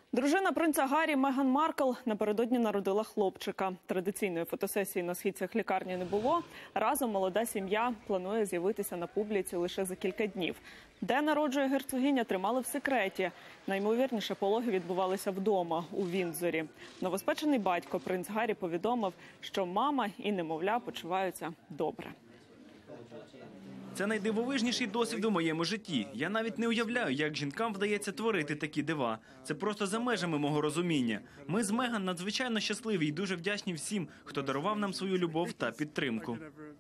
Дружина принца Гаррі Меган Маркл напередодні народила хлопчика. Традиційної фотосесії на східцях лікарні не було. Разом молода сім'я планує з'явитися на публіці лише за кілька днів. Де народжує герцогиня, тримали в секреті. Наймовірніше, пологи відбувалися вдома, у Віндзорі. Новоспечений батько, принц Гаррі, повідомив, що мама і немовля почуваються добре. Це найдивовижніший досвід у моєму житті. Я навіть не уявляю, як жінкам вдається творити такі дива. Це просто за межами мого розуміння. Ми з Меган надзвичайно щасливі і дуже вдячні всім, хто дарував нам свою любов та підтримку.